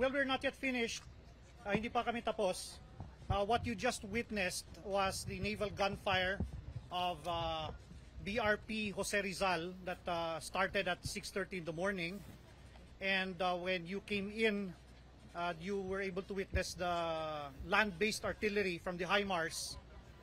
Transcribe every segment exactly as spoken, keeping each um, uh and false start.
well, we're not yet finished. Uh, hindi pa kami tapos. Uh, what you just witnessed was the naval gunfire of uh, B R P Jose Rizal that uh, started at six thirty in the morning. And uh, when you came in, uh, you were able to witness the land-based artillery from the HIMARS.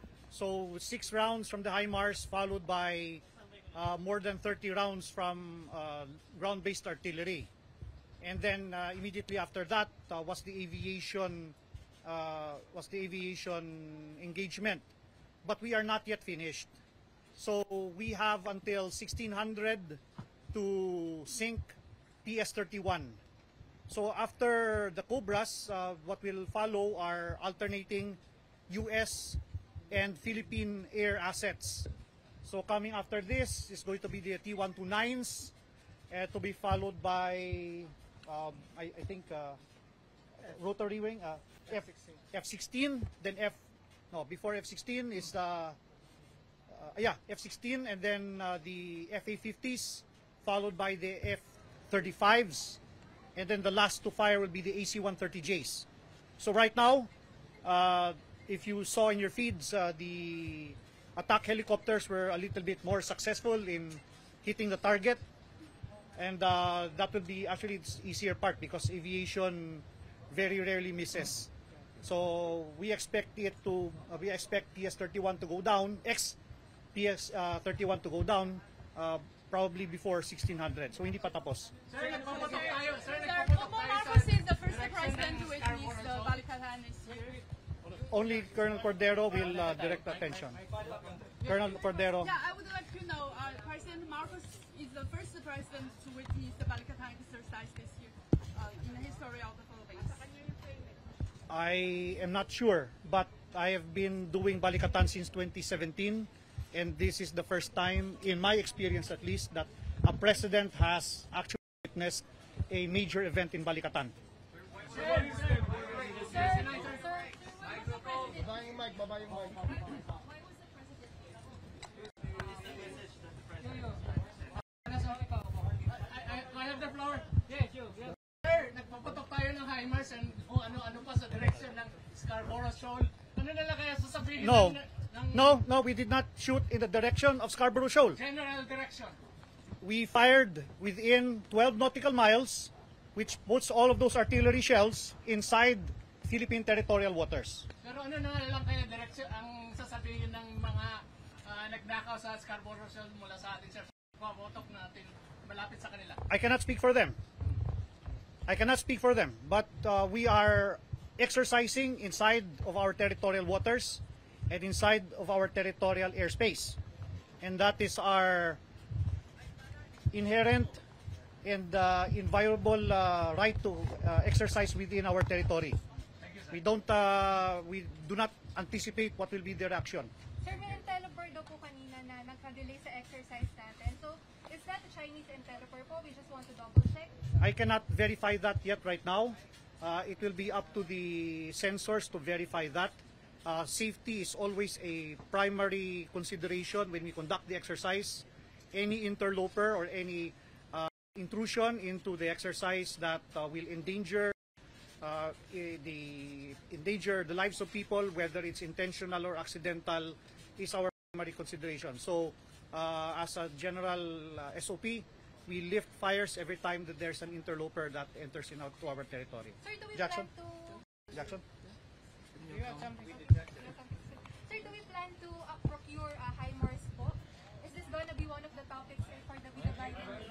So six rounds from the HIMARS followed by uh, more than thirty rounds from uh, ground-based artillery. And then uh, immediately after that uh, was the aviation uh, was the aviation engagement. But we are not yet finished. So we have until sixteen hundred to sink P S thirty-one. So after the Cobras, uh, what will follow are alternating U S and Philippine air assets. So coming after this is going to be the T one twenty-nines, uh, to be followed by, um, I, I think, uh, rotary wing, uh, F sixteen, then F, no, before F sixteen is the, uh, yeah, F sixteen, and then uh, the F A fifties, followed by the F thirty-fives, and then the last to fire will be the A C one thirty Js. So right now, uh, if you saw in your feeds, uh, the attack helicopters were a little bit more successful in hitting the target, and uh, that would be actually the easier part because aviation very rarely misses. So we expect it to, uh, we expect P S thirty-one to go down, X P S thirty-one to go down, uh, probably before sixteen hundred. So hindi pa tapos. Sir, nagpapatok tayo. Sir, nagpapatok tayo. Marcos is the first president to witness the Balikatan is here. Only Colonel Cordero will uh, direct attention. Colonel Cordero. Yeah, I would like to know, uh, President Marcos is the first president to witness the Balikatan exercise this year uh, in the history of the Philippines. I am not sure, but I have been doing Balikatan since twenty seventeen, and this is the first time, in my experience at least, that a president has actually witnessed a major event in Balikatan. Sir, sir, sir, Babayang mic, babayang mic. I have the floor. Yes, you. Sir, nagpapatok tayo ng HIMARS and kung ano-ano pa sa direction ng Scarborough Shoal. Ano nila kaya sasabihin No, ng, ng no, no, we did not shoot in the direction of Scarborough Shoal. general direction? We fired within twelve nautical miles, which puts all of those artillery shells inside Philippine territorial waters. Pero ano na lang kaya direction ang sasabihin ng mga uh, nagnakaw sa Scarborough Shoal mula sa atin, sir? Pamotok natin malapit sa kanila. I cannot speak for them. I cannot speak for them, but uh, we are exercising inside of our territorial waters and inside of our territorial airspace. And that is our inherent and uh, inviolable uh, right to uh, exercise within our territory. We don't, uh, we do not anticipate what will be the reaction. Sir, may Intelopor daw po kanina na nagka-delay sa exercise natin. So, is that a Chinese Intelopor po? We just want to double check. I cannot verify that yet right now. Uh, it will be up to the sensors to verify that. Uh, safety is always a primary consideration when we conduct the exercise. Any interloper or any uh, intrusion into the exercise that uh, will endanger uh, the endanger the lives of people, whether it's intentional or accidental, is our primary consideration. So, uh, as a general uh, S O P, we lift fires every time that there's an interloper that enters in out to our territory. Sir, do we Jackson? plan to... Jackson? Sir, do we plan to uh, procure a uh, HIMARS po? Is this going to be one of the topics sir, for the Biden?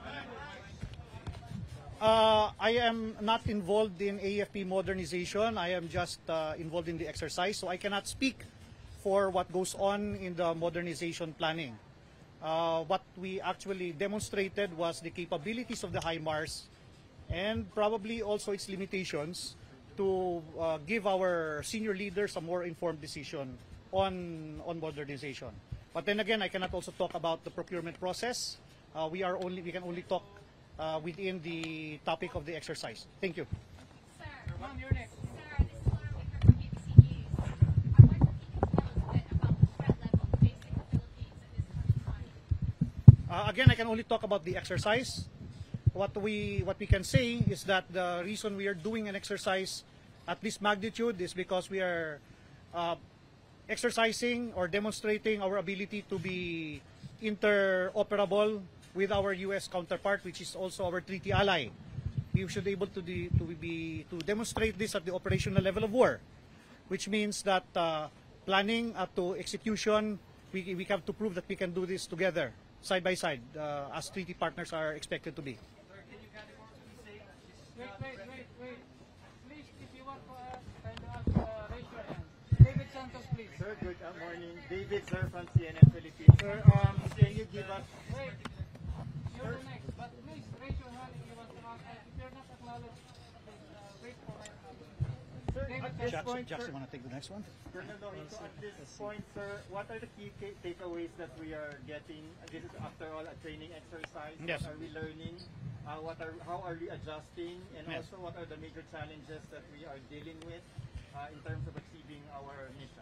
Uh, I am not involved in A F P modernization. I am just uh, involved in the exercise, so I cannot speak for what goes on in the modernization planning. Uh, what we actually demonstrated was the capabilities of the HIMARS and probably also its limitations to uh, give our senior leaders a more informed decision on, on modernization. But then again, I cannot also talk about the procurement process. Uh, we are only we can only talk uh, within the topic of the exercise. Thank you. Sir, Ma'am, you're next. sir, this is Laura Wicker from A B C News. Are what are the details about the threat level facing the Philippines at this point in time? Uh, again, I can only talk about the exercise. what we what we can say is that the reason we are doing an exercise at this magnitude is because we are uh, exercising or demonstrating our ability to be interoperable with our U S counterpart, which is also our treaty ally. We should be able to, de to be to demonstrate this at the operational level of war, which means that uh, planning up to execution, we, we have to prove that we can do this together, side by side, uh, as treaty partners are expected to be. Wait, wait, wait, wait. Please, if you want to ask, kind of uh, raise your hand. David Santos, please. Sir, good uh, morning. David, sir, from C N N Philippines. Sir, um, can you give us... Wait, you're the next, but please raise your hand if you want to ask. If you're not acknowledged, please uh, wait for my Sir, at this Jackson, point, Jackson, sir, want to take the next one? Colonel Lohito, at this point, sir, what are the key ta- takeaways that we are getting? This is, after all, a training exercise. Yes. What are we learning? Uh, what are, how are we adjusting? And Yes. also, what are the major challenges that we are dealing with uh, in terms of achieving our mission?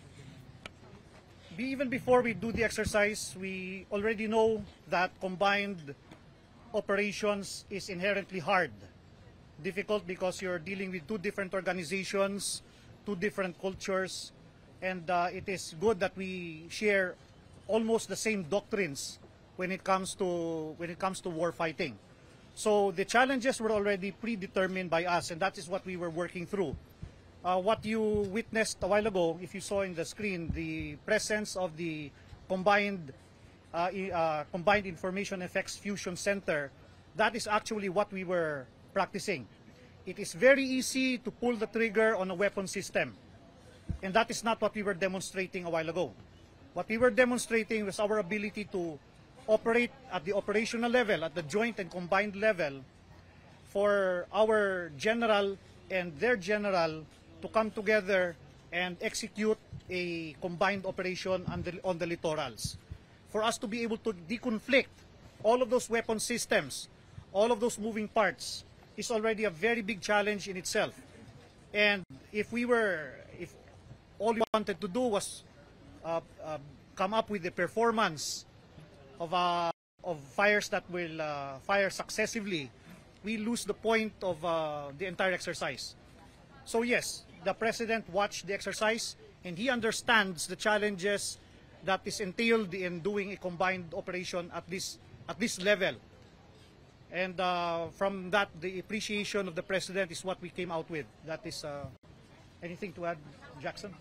Be, even before we do the exercise, we already know that combined operations is inherently hard. Difficult because you're dealing with two different organizations, two different cultures, and uh, it is good that we share almost the same doctrines when it comes to when it comes to war fighting. So the challenges were already predetermined by us, and that is what we were working through. Uh, what you witnessed a while ago, if you saw in the screen, the presence of the combined uh, i- uh, combined information effects fusion center, that is actually what we were practicing. It is very easy to pull the trigger on a weapon system, and that is not what we were demonstrating a while ago. What we were demonstrating was our ability to operate at the operational level, at the joint and combined level, for our general and their general to come together and execute a combined operation on the, on the littorals. For us to be able to deconflict all of those weapon systems, all of those moving parts, is already a very big challenge in itself. And if we were, if all we wanted to do was uh, uh, come up with the performance of uh, of fires that will uh, fire successively, we lose the point of uh, the entire exercise. So yes, the President watched the exercise and he understands the challenges that is entailed in doing a combined operation at this at this level. And uh, from that, the appreciation of the President is what we came out with. That is, uh, anything to add, Jackson?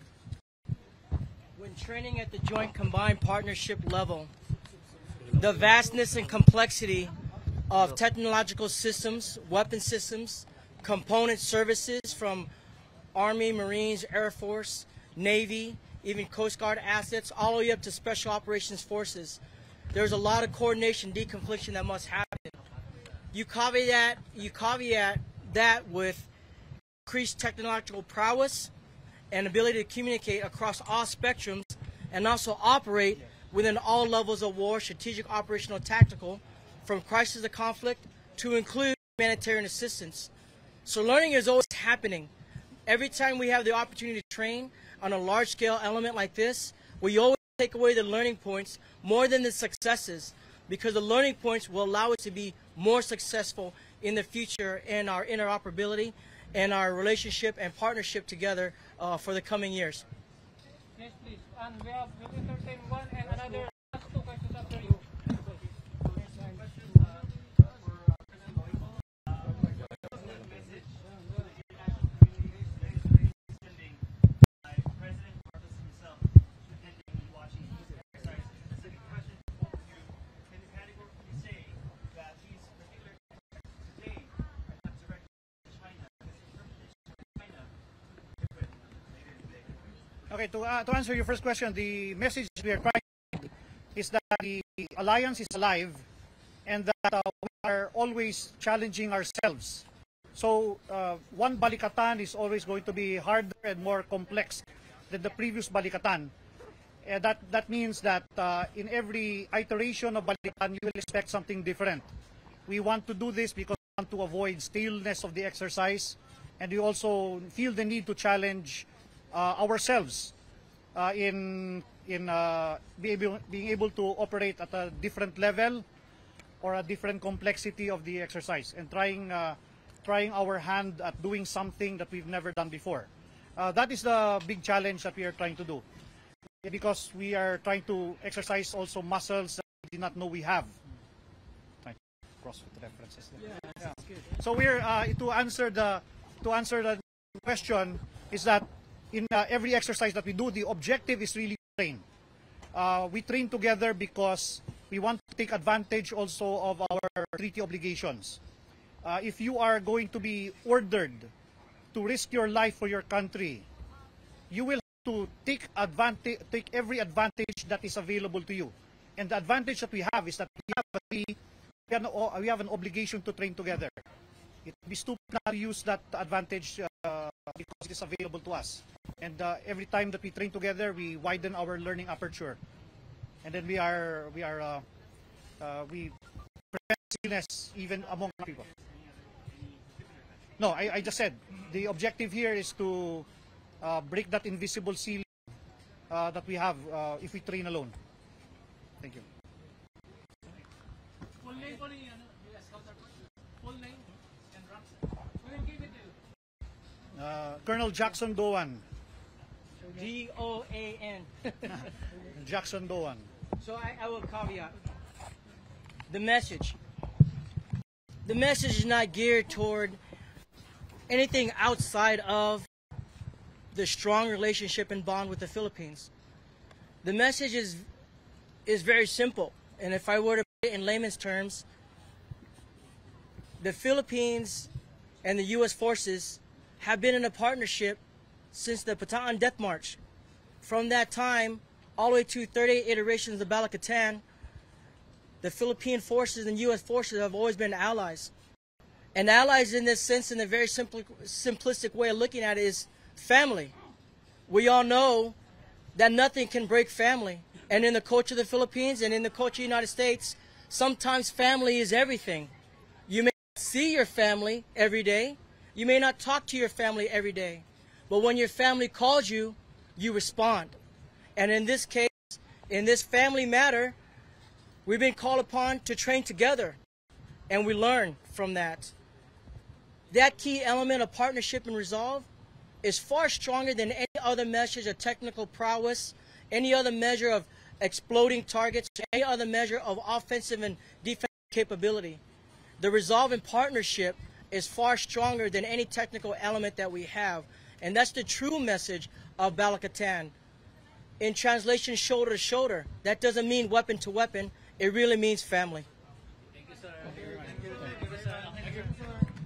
When training at the Joint Combined Partnership level, the vastness and complexity of technological systems, weapon systems, component services from Army, Marines, Air Force, Navy, even Coast Guard assets, all the way up to Special Operations Forces, there's a lot of coordination, deconfliction that must happen. You caveat, you caveat that with increased technological prowess and ability to communicate across all spectrums and also operate within all levels of war, strategic, operational, tactical, from crisis to conflict to include humanitarian assistance. So learning is always happening. Every time we have the opportunity to train on a large-scale element like this, we always take away the learning points more than the successes, because the learning points will allow us to be more successful in the future in our interoperability and our relationship and partnership together uh, for the coming years. Yes, please. And we have we'll entertain one and another last two questions after you. Okay, to, uh, to answer your first question, the message we are trying to send is that the alliance is alive and that uh, we are always challenging ourselves. So uh, one Balikatan is always going to be harder and more complex than the previous Balikatan. Uh, that, that means that uh, in every iteration of Balikatan, you will expect something different. We want to do this because we want to avoid staleness of the exercise, and we also feel the need to challenge Uh, ourselves uh, in in uh, be able, being able to operate at a different level, or a different complexity of the exercise and trying uh, trying our hand at doing something that we've never done before. Uh, that is the big challenge that we are trying to do, because we are trying to exercise also muscles that we did not know we have. CrossFit references. Yeah. So we're uh, to answer the to answer the question is that in uh, every exercise that we do, the objective is really to train. Uh, we train together because we want to take advantage also of our treaty obligations. Uh, if you are going to be ordered to risk your life for your country, you will have to take advantage, take every advantage that is available to you. And the advantage that we have is that we have a, we have an, we have an obligation to train together. It would be stupid not to use that advantage uh, because it is available to us. And uh, every time that we train together, we widen our learning aperture, and then we are we are uh, uh, we prevent illness even among people. No, I, I just said the objective here is to uh, break that invisible ceiling uh, that we have uh, if we train alone. Thank you. Full name po ni ano, U S counterpart. Full name and rank. We will give it to you. Uh, Colonel Jackson Doan. D O A N. Jackson Doan. So I, I will caveat the message. The message is not geared toward anything outside of the strong relationship and bond with the Philippines. The message is is very simple, and if I were to put it in layman's terms, the Philippines and the U S forces have been in a partnership since the Bataan Death March. From that time, all the way to thirty-eight iterations of Balakatan, the Philippine forces and U S forces have always been allies. And allies in this sense, in a very simple, simplistic way of looking at it, is family. We all know that nothing can break family. And in the culture of the Philippines and in the culture of the United States, sometimes family is everything. You may not see your family every day. You may not talk to your family every day. But when your family calls you, you respond. And in this case, in this family matter, we've been called upon to train together. And we learn from that. That key element of partnership and resolve is far stronger than any other measure of technical prowess, any other measure of exploding targets, any other measure of offensive and defensive capability. The resolve and partnership is far stronger than any technical element that we have. And that's the true message of Balakatan. In translation, shoulder to shoulder. That doesn't mean weapon to weapon. It really means family. Thank you, sir. Thank you, thank you, sir. Thank you.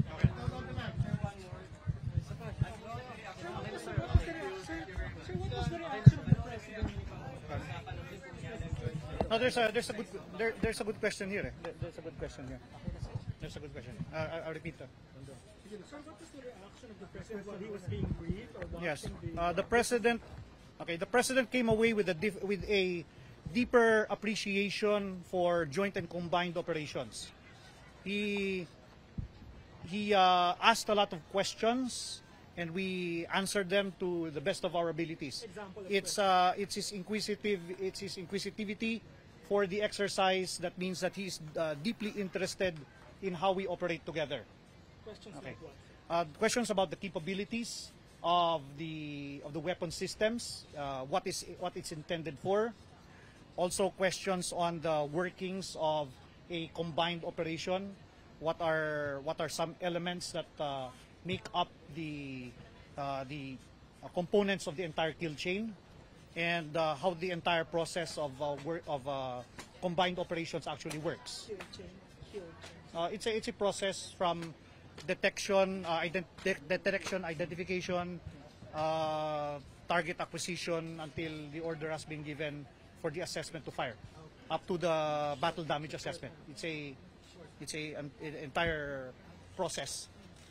No, there's a there's a good there, there's a good question here. Eh. There, there's a good question here. There's a good question. Uh, I, I'll repeat that. Sir, what was the reaction of the president while he was being briefed or watching Yes, the... uh, the president. Okay, the president came away with a dif- with a deeper appreciation for joint and combined operations. He he uh, asked a lot of questions, and we answered them to the best of our abilities. Example of It's uh, it's his inquisitive it's his inquisitivity for the exercise that means that he's uh, deeply interested in how we operate together. questions Okay. like what? Uh, questions about the capabilities of the of the weapon systems, uh, what is what it's intended for. Also questions on the workings of a combined operation. What are what are some elements that uh, make up the uh, the uh, components of the entire kill chain, and uh, how the entire process of uh, work of uh, combined operations actually works. Uh, it's a it's a process from detection, uh, ident- de- detection, identification, uh, target acquisition until the order has been given for the assessment to fire, up to the battle damage assessment. It's a it's a an, an entire process.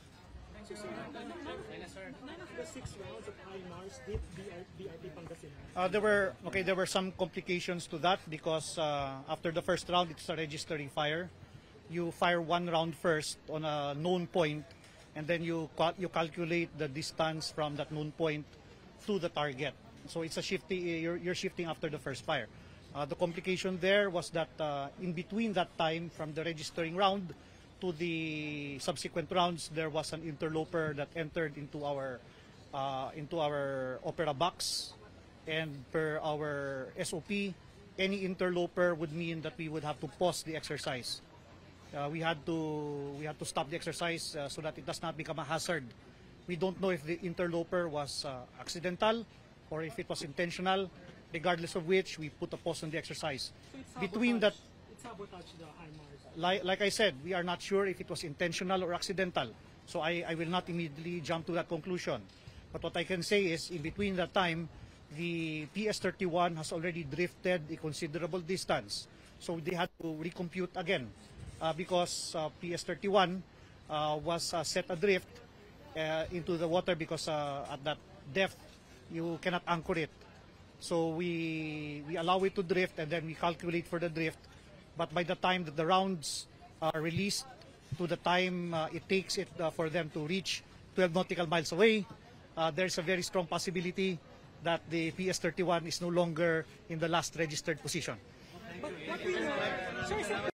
None of the six rounds of HIMARS did B R P Pangasinan. Uh, there were okay. There were some complications to that because uh, after the first round, it's a registering fire. You fire one round first on a known point, and then you cal- you calculate the distance from that known point to the target. So it's a shifting. You're, you're shifting after the first fire. Uh, the complication there was that uh, in between that time, from the registering round to the subsequent rounds, there was an interloper that entered into our uh, into our opera box, and per our S O P, any interloper would mean that we would have to pause the exercise. Uh, we had to we had to stop the exercise uh, so that it does not become a hazard. We don't know if the interloper was uh, accidental or if it was intentional. Regardless of which, we put a pause on the exercise. So it's Between sabotage. that, It's sabotage the HIMARS. like, like I said, we are not sure if it was intentional or accidental. So I, I will not immediately jump to that conclusion. But what I can say is, in between that time, the P S thirty-one has already drifted a considerable distance. So they had to recompute again uh, because uh, P S thirty-one uh, was uh, set adrift uh, into the water because uh, at that depth, you cannot anchor it. So we we allow it to drift and then we calculate for the drift. But by the time that the rounds are released to the time uh, it takes it uh, for them to reach twelve nautical miles away, uh, there's a very strong possibility that the P S thirty-one is no longer in the last registered position.